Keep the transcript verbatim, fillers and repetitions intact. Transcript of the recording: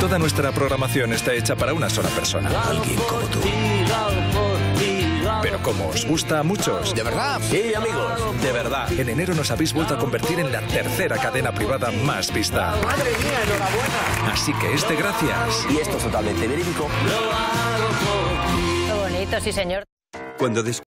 Toda nuestra programación está hecha para una sola persona. Alguien como tú. Pero como os gusta a muchos... ¿De verdad? Sí, amigos. De verdad. En enero nos habéis vuelto a convertir en la tercera cadena privada más vista. ¡Madre mía, enhorabuena! Así que este gracias. Y esto es totalmente verídico. Qué bonito, sí, señor. Cuando des